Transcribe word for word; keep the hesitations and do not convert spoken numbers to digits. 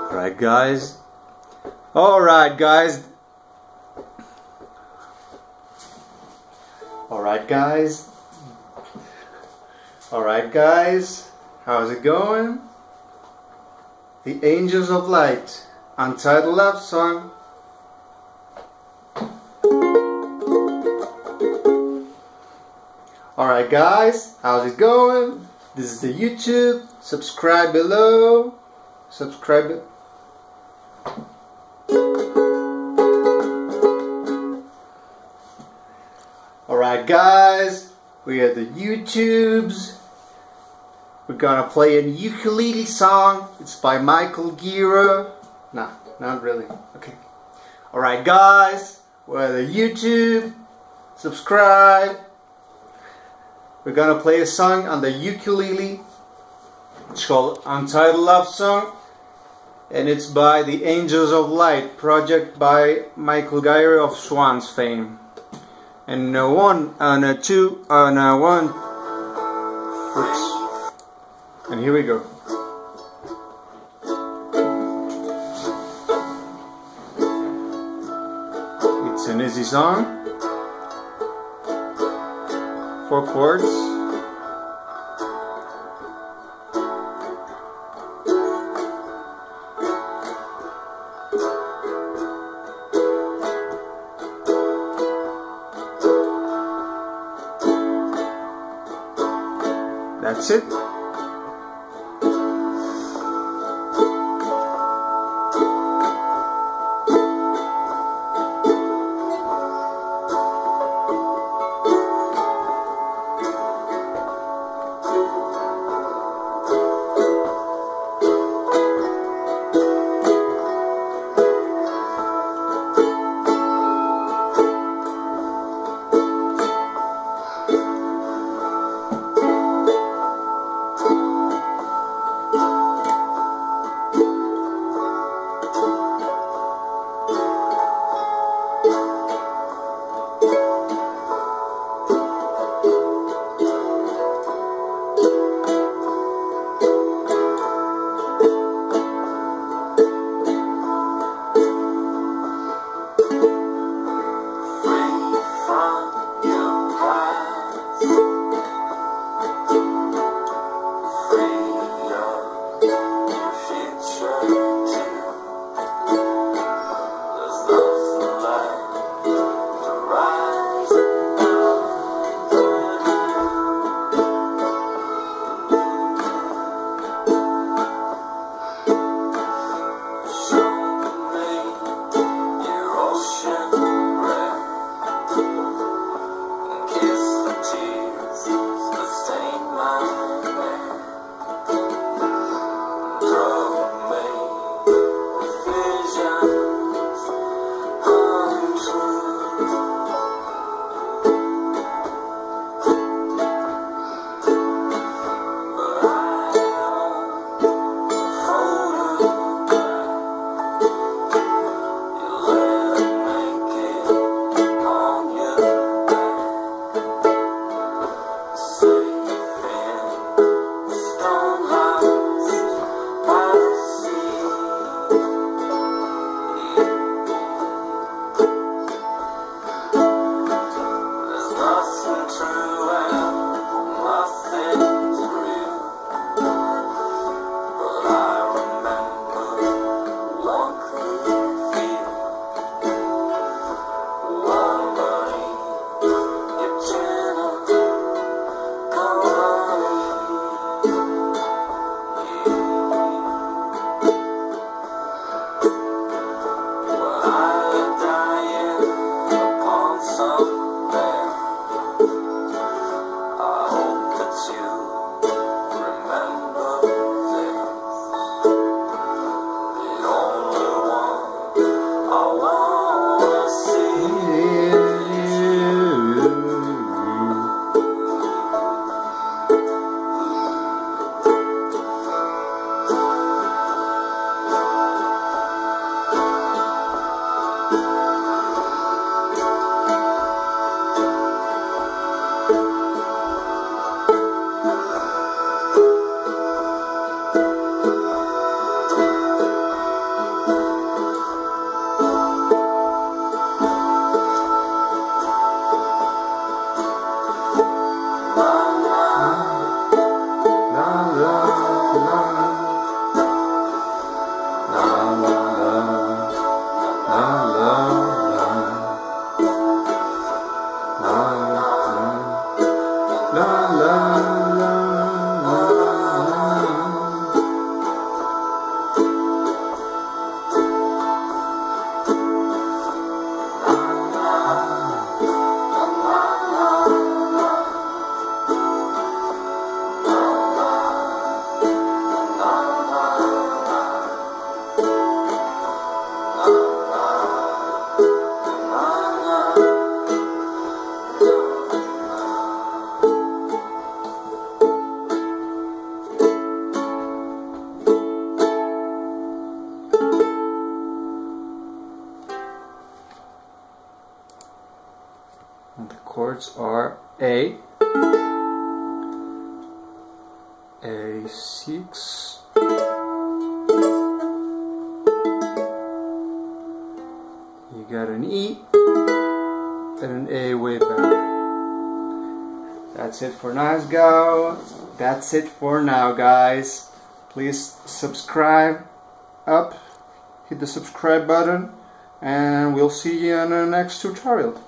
Alright guys. Alright guys. Alright guys. Alright guys. How's it going? The Angels of Light, Untitled Love Song. Alright guys, how's it going? This is the YouTube. Subscribe below. Subscribe. Alright guys, we are the YouTubes. We're gonna play a ukulele song. It's by Michael Gira. Nah, not really. Okay. Alright guys, we're the YouTube. Subscribe. We're gonna play a song on the ukulele. It's called Untitled Love Song, and it's by the Angels of Light project by Michael Gira of Swans fame. And a one, and a two, and a one. Oops. And here we go. It's an easy song. Four chords. That's it. chords are A, A six, you got an E, and an A way back. That's it for now, guys. That's it for now, guys. Please subscribe up, hit the subscribe button, and we'll see you in the next tutorial.